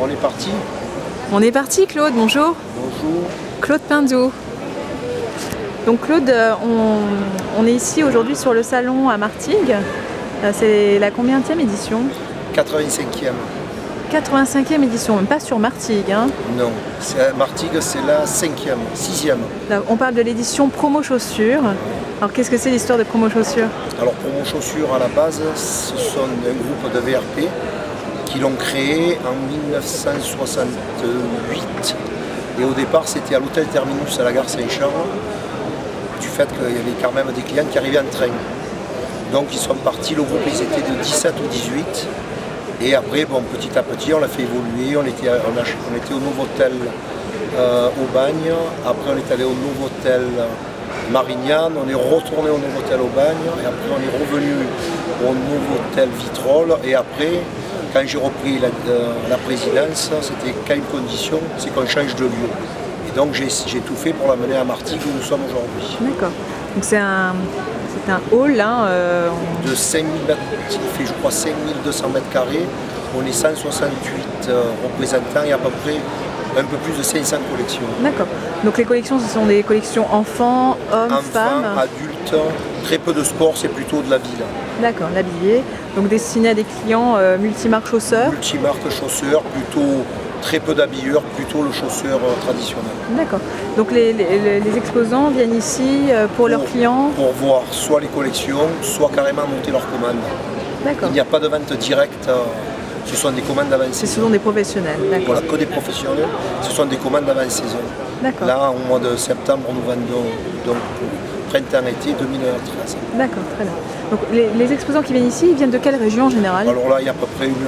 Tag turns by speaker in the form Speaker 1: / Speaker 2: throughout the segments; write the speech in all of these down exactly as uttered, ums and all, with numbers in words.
Speaker 1: On est parti.
Speaker 2: On est parti, Claude, bonjour.
Speaker 1: Bonjour.
Speaker 2: Claude Pindeau. Donc Claude, on, on est ici aujourd'hui sur le salon à Martigues. C'est la combienième édition?
Speaker 1: quatre-vingt-cinquième.
Speaker 2: quatre-vingt-cinquième édition, même pas sur Martigues. Hein.
Speaker 1: Non, Martigues c'est la cinquième, sixième.
Speaker 2: Là, on parle de l'édition Promo Chaussures. Alors qu'est-ce que c'est l'histoire de Promo Chaussures?
Speaker 1: Alors Promo Chaussures à la base, ce sont un groupe de V R P qui l'ont créé en mille neuf cent soixante-huit. Et au départ c'était à l'hôtel Terminus à la gare Saint-Charles, du fait qu'il y avait quand même des clients qui arrivaient en train. Donc ils sont partis, le groupe ils étaient de dix-sept ou dix-huit. Et après, bon, petit à petit, on l'a fait évoluer. On était, on, a, on était au Novotel euh, au Bagne. Après, on est allé au Novotel Marignane. On est retourné au Novotel au Bagne. Et après, on est revenu au Novotel Vitrolles. Et après, quand j'ai repris la, euh, la présidence, c'était qu'à une condition, c'est qu'on change de lieu. Et donc, j'ai tout fait pour l'amener à Martigues où nous sommes aujourd'hui.
Speaker 2: D'accord. Donc, c'est un... C'est un hall hein, euh,
Speaker 1: on... de cinq mille mètres, il fait je crois cinq mille deux cents mètres carrés. On est cent soixante-huit euh, représentants et à peu près un peu plus de cinq cents collections.
Speaker 2: D'accord. Donc les collections, ce sont des collections enfants, hommes,
Speaker 1: enfants,
Speaker 2: femmes,
Speaker 1: adultes, très peu de sport, c'est plutôt de la ville.
Speaker 2: D'accord, l'habillé. Donc destiné à des clients euh, multimarques chausseurs.
Speaker 1: Multimarques chausseurs, plutôt très peu d'habilleurs, plutôt le chausseur euh, traditionnel.
Speaker 2: D'accord. Donc les, les, les exposants viennent ici euh, pour, pour leurs clients?
Speaker 1: Pour voir soit les collections, soit carrément monter leurs commandes. D'accord. Il n'y a pas de vente directe, euh, ce sont des commandes d'avant-saison.
Speaker 2: Ce sont des professionnels, d'accord.
Speaker 1: Voilà, que des professionnels, ce sont des commandes d'avant-saison.
Speaker 2: D'accord.
Speaker 1: Là, au mois de septembre, nous vendons donc printemps-été deux mille treize.
Speaker 2: D'accord, très bien. Donc les, les exposants qui viennent ici, ils viennent de quelle région en général?
Speaker 1: Alors là, il y a à peu près une...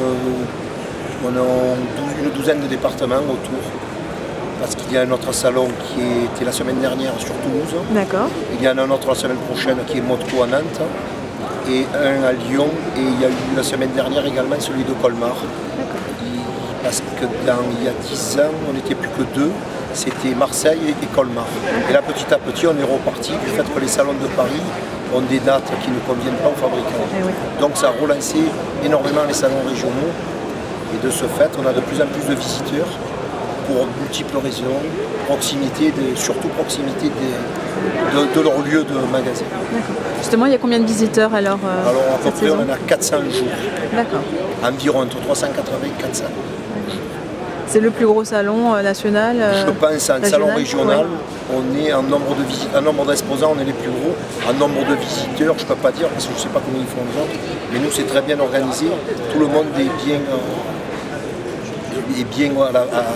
Speaker 1: On a une douzaine de départements autour, parce qu'il y a un autre salon qui était la semaine dernière sur Toulouse.
Speaker 2: D'accord.
Speaker 1: Il y en a un autre la semaine prochaine qui est Modco à Nantes, et un à Lyon, et il y a eu la semaine dernière également celui de Colmar.
Speaker 2: D'accord.
Speaker 1: Parce que dans, il y a dix ans, on n'était plus que deux, c'était Marseille et Colmar. Et là, petit à petit, on est reparti du fait que les salons de Paris ont des dates qui ne conviennent pas aux fabricants.
Speaker 2: Eh oui.
Speaker 1: Donc ça a relancé énormément les salons régionaux. Et de ce fait, on a de plus en plus de visiteurs pour multiples raisons, proximité, de, surtout proximité des, de, de leur lieu de magasin.
Speaker 2: D'accord. Justement, il y a combien de visiteurs alors euh,
Speaker 1: Alors à peu près,
Speaker 2: saison?
Speaker 1: on en a quatre cents jours.
Speaker 2: D'accord.
Speaker 1: Environ entre trois cent quatre-vingts et quatre cents.
Speaker 2: C'est le plus gros salon euh, national euh,
Speaker 1: Je pense en salon régional, ouais. On est en nombre de visite, en nombre d'exposants, on est les plus gros. En nombre de visiteurs, je ne peux pas dire parce que je ne sais pas combien ils font les autres. Mais nous, c'est très bien organisé. Tout le monde est bien, euh, est bien à la, à,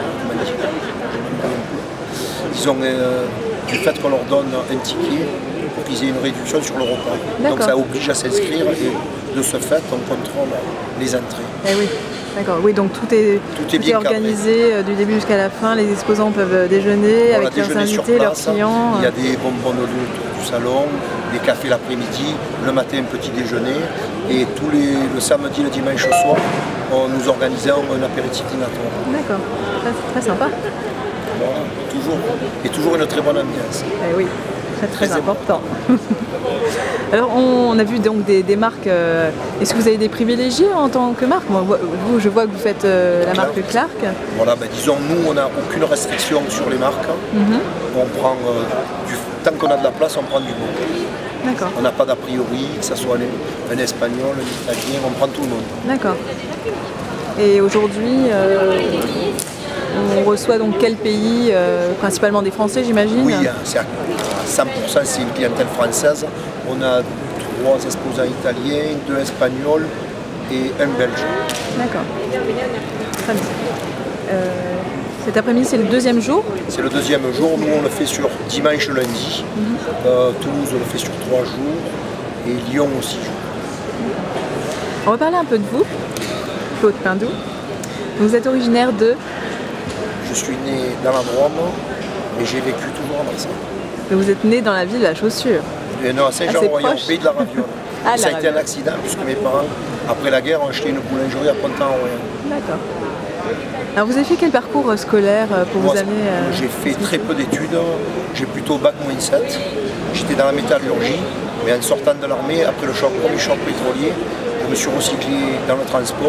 Speaker 1: disons, euh, du fait qu'on leur donne un ticket pour qu'ils aient une réduction sur le repas. Donc ça oblige à s'inscrire et de ce fait, on contrôle les entrées.
Speaker 2: Eh oui. D'accord, oui, donc tout est, tout est, tout bien est organisé euh, du début jusqu'à la fin. Les exposants peuvent déjeuner voilà, avec leurs invités, leurs clients.
Speaker 1: Il y a des bonbons de autour du salon, des cafés l'après-midi, le matin un petit déjeuner. Et tous les, le samedi, le dimanche au soir, on, nous organisons un apéritif dînatoire.
Speaker 2: D'accord, très, très sympa.
Speaker 1: Voilà, toujours, et toujours une très bonne ambiance.
Speaker 2: Eh oui, très très, très important. Alors on, on a vu donc des, des marques, euh, est-ce que vous avez des privilégiés en tant que marque? Moi, vous, je vois que vous faites euh, la Clark. marque Clark.
Speaker 1: Voilà, ben, disons nous on n'a aucune restriction sur les marques. Mm-hmm. On prend, euh, du, tant qu'on a de la place, on prend du bon.
Speaker 2: D'accord.
Speaker 1: On n'a pas d'a priori, que ce soit un, un espagnol, un italien, on prend tout le monde. D'accord.
Speaker 2: Et aujourd'hui, euh, on reçoit donc quel pays? euh, Principalement des Français, j'imagine?
Speaker 1: Oui, c'est à cent pour cent c'est une clientèle française. On a trois exposants italiens, deux espagnols et un belge. D'accord.
Speaker 2: Très bien. Euh, cet après-midi, c'est le deuxième jour?
Speaker 1: C'est le deuxième jour. Nous, on le fait sur dimanche, lundi. Mm-hmm. euh, Toulouse, on le fait sur trois jours. Et Lyon aussi.
Speaker 2: On va parler un peu de vous, Claude Pindeau. Vous êtes originaire de?
Speaker 1: Je suis né dans la Drôme, mais j'ai vécu toujours à Marseille.
Speaker 2: Mais vous êtes né dans la ville de la chaussure?
Speaker 1: Et non, à Saint-Jean-Royan, au pays de la Raviole. Ah, ça a été un accident, puisque mes parents, après la guerre, ont acheté une boulangerie à Pontin-en-Royan.
Speaker 2: D'accord. Alors vous avez fait quel parcours scolaire pour
Speaker 1: Moi,
Speaker 2: vous amener euh,
Speaker 1: J'ai fait très peu d'études, j'ai plutôt bac moins sept. J'étais dans la métallurgie, mais en sortant de l'armée, après le choc, premier choc pétrolier, je me suis recyclé dans le transport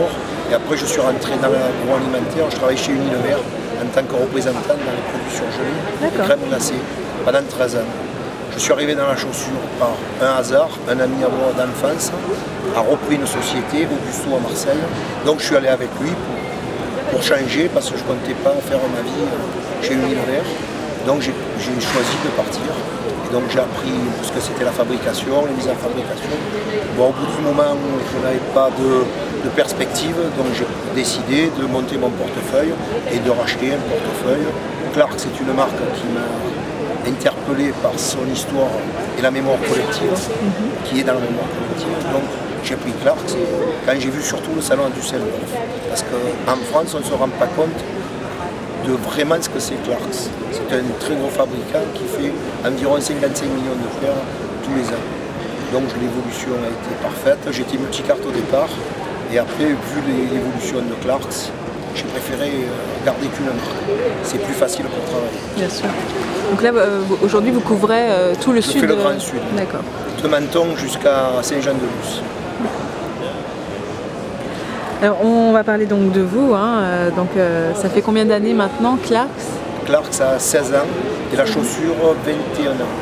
Speaker 1: Et après, je suis rentré dans l'agroalimentaire. Je travaille chez Unilever en tant que représentant dans les produits surgelés, les crèmes glacées, pendant treize ans. Je suis arrivé dans la chaussure par un hasard. Un ami à moi d'enfance a repris une société, Augusto à Marseille. Donc je suis allé avec lui pour, pour changer parce que je ne comptais pas faire ma vie chez Unilever. Donc j'ai choisi de partir. Et donc j'ai appris ce que c'était la fabrication, les mises en fabrication. Bon, au bout du moment où je n'avais pas de, de perspective, donc j'ai décidé de monter mon portefeuille et de racheter un portefeuille. Clarks, c'est une marque qui m'a interpellé par son histoire et la mémoire collective, mm-hmm. qui est dans la mémoire collective. Donc j'ai pris Clarks et quand j'ai vu surtout le salon à Düsseldorf, parce qu'en France on ne se rend pas compte de vraiment ce que c'est Clarks. C'est un très gros fabricant qui fait environ cinquante-cinq millions de paires tous les ans. Donc l'évolution a été parfaite. J'étais multicarte au départ et après, vu l'évolution de Clarks, j'ai préféré garder qu'une marque. C'est plus facile pour travailler.
Speaker 2: Bien sûr. Donc là, aujourd'hui, vous couvrez euh, tout le
Speaker 1: Je
Speaker 2: sud.
Speaker 1: fais le Grand Sud.
Speaker 2: D'accord.
Speaker 1: De Menton jusqu'à Saint-Jean-de-Luz.
Speaker 2: Alors, on va parler donc de vous. Hein. Donc, euh, ça fait combien d'années maintenant, Clarks?
Speaker 1: Clarks a seize ans et la chaussure vingt et un ans.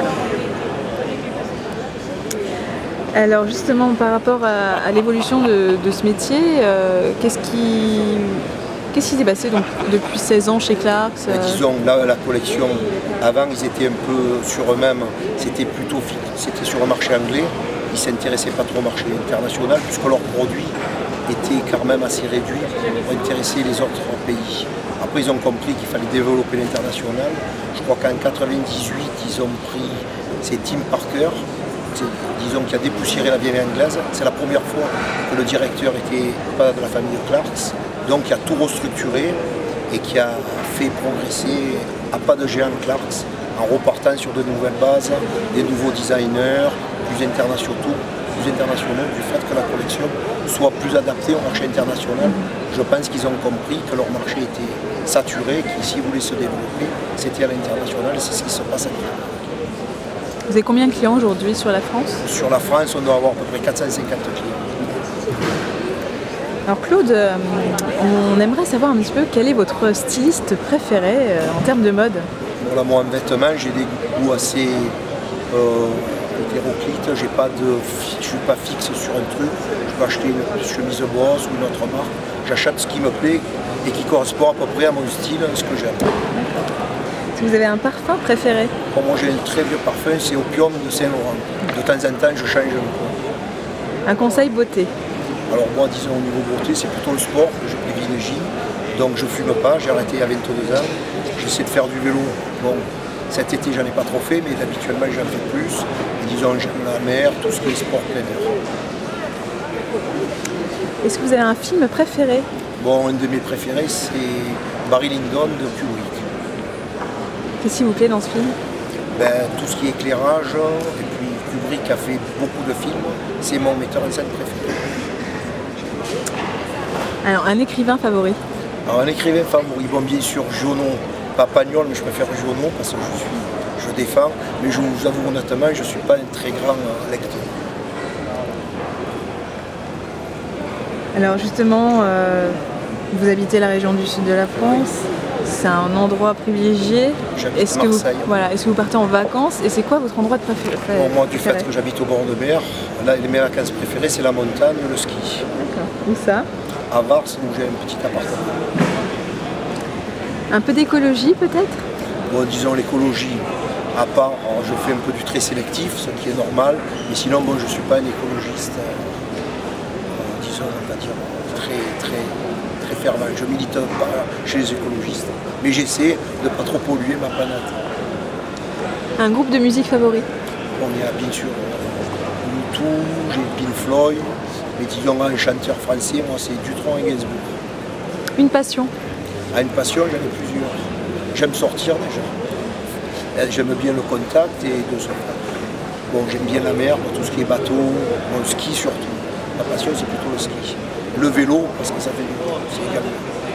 Speaker 2: Alors justement, par rapport à, à l'évolution de, de ce métier, euh, qu'est-ce qui qu'est-ce qui s'est passé donc, depuis seize ans chez Clarks? euh...
Speaker 1: Disons, là, la collection, avant, ils étaient un peu sur eux-mêmes, c'était plutôt c'était sur le marché anglais, ils ne s'intéressaient pas trop au marché international, puisque leurs produits étaient quand même assez réduits pour intéresser les autres pays. Après, ils ont compris qu'il fallait développer l'international. Je crois qu'en quatre-vingt-dix-huit, ils ont pris, c'est Tim Parker, disons qui a dépoussiéré la vieille anglaise. C'est la première fois que le directeur était pas de la famille de Clarks, donc qui a tout restructuré et qui a fait progresser à pas de géant Clarks en repartant sur de nouvelles bases, des nouveaux designers, plus internationaux, plus internationaux du fait que la collection soit plus adaptée au marché international. Je pense qu'ils ont compris que leur marché était saturé, que s'ils voulaient se développer, c'était à l'international et c'est ce qui se passe actuellement.
Speaker 2: Vous avez combien de clients aujourd'hui sur la France?
Speaker 1: Sur la France, on doit avoir à peu près quatre cent cinquante clients.
Speaker 2: Alors Claude, on aimerait savoir un petit peu quel est votre styliste préféré en termes de mode?
Speaker 1: Bon, là, moi, en vêtements, j'ai des goûts assez euh, hétéroclites. J'ai pas de, je ne suis pas fixe sur un truc. Je peux acheter une chemise Boss ou une autre marque. J'achète ce qui me plaît et qui correspond à peu près à mon style, ce que j'aime.
Speaker 2: Est-ce que vous avez un parfum préféré?
Speaker 1: Pour moi, j'ai un très vieux parfum, c'est Opium de Saint-Laurent. De temps en temps, je change un peu.
Speaker 2: Un conseil beauté?
Speaker 1: Alors moi, disons au niveau beauté, c'est plutôt le sport que je privilégie. Donc je ne fume pas, j'ai arrêté il y a vingt-deux ans. J'essaie de faire du vélo. Bon, cet été, j'en ai pas trop fait, mais habituellement, j'en fais plus. Et disons, j'aime la mer, tout ce qui est sport plein air.
Speaker 2: Est-ce que vous avez un film préféré?
Speaker 1: Bon, un de mes préférés, c'est Barry Lyndon de Kubrick.
Speaker 2: Qu'est-ce qui vous plaît dans ce film?
Speaker 1: Ben, tout ce qui est éclairage, et puis Kubrick a fait beaucoup de films, c'est mon metteur en scène préféré. Alors,
Speaker 2: un écrivain favori?
Speaker 1: Alors, un écrivain favori, bon, bien sûr, Giono, pas Pagnol, mais je préfère Giono parce que je suis, je défends, mais je vous avoue honnêtement, je ne suis pas un très grand lecteur.
Speaker 2: Alors justement, euh, vous habitez la région du sud de la France. C'est un endroit privilégié.
Speaker 1: J'habite
Speaker 2: Marseille.
Speaker 1: Vous,
Speaker 2: voilà, est-ce que vous partez en vacances et c'est quoi votre endroit de préféré?
Speaker 1: Bon, moi, du fait que j'habite au bord de mer, là, mes vacances préférées, c'est la montagne, le ski.
Speaker 2: D'accord. Où ça?
Speaker 1: À Vars, où j'ai un petit appartement.
Speaker 2: Un peu d'écologie peut-être?
Speaker 1: Bon, disons l'écologie, à part, alors, je fais un peu du trait sélectif, ce qui est normal, mais sinon, bon, je ne suis pas un écologiste, euh, disons, on va dire, très, très... fervent. Je milite pas chez les écologistes, mais j'essaie de ne pas trop polluer ma planète.
Speaker 2: Un groupe de musique favori?
Speaker 1: On y a bien sûr U deux, j'ai Pink Floyd, mais disons un chanteur français, moi c'est Dutronc et Gainsbourg.
Speaker 2: Une passion?
Speaker 1: Ah, une passion, j'en ai plusieurs. J'aime sortir déjà. J'aime bien le contact et de se Bon, j'aime bien la mer, tout ce qui est bateau, bon, le ski surtout. Ma passion c'est plutôt le ski. Le vélo, parce que ça fait du bien, c'est également.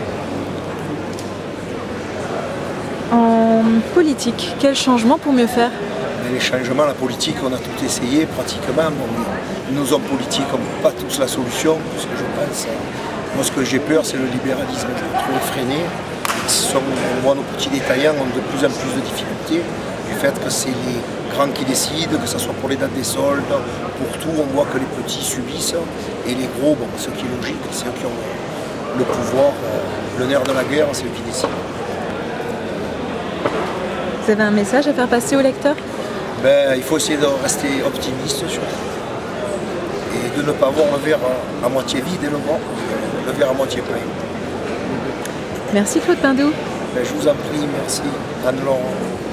Speaker 2: En politique, quel changement pour mieux faire?
Speaker 1: Les changements, la politique, on a tout essayé pratiquement. Bon, nos hommes politiques n'ont pas tous la solution, parce que je pense Moi, ce que j'ai peur, c'est le libéralisme trop effréné. Sont, on voit nos petits détaillants ont de plus en plus de difficultés du fait que c'est les grands qui décident, que ce soit pour les dates des soldes, pour tout, on voit que les petits subissent et les gros, bon, ce qui est logique, c'est eux qui ont le pouvoir, euh, le nerf de la guerre, c'est eux qui décident.
Speaker 2: Vous avez un message à faire passer aux lecteurs?
Speaker 1: Ben, il faut essayer de rester optimiste surtout et de ne pas voir le verre à, à moitié vide et le, le verre à moitié plein.
Speaker 2: Merci Claude Pindou.
Speaker 1: Ben, je vous en prie, merci Anne-Laure.